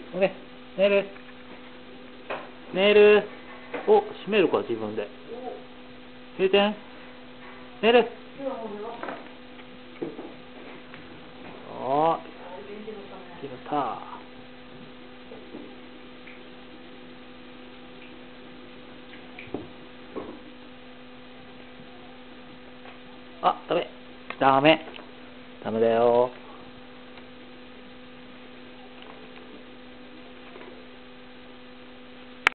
ね、寝る。寝る。お、閉めるか、自分で。閉店。寝る。おー、決めた。あ、ダメ。ダメだよ。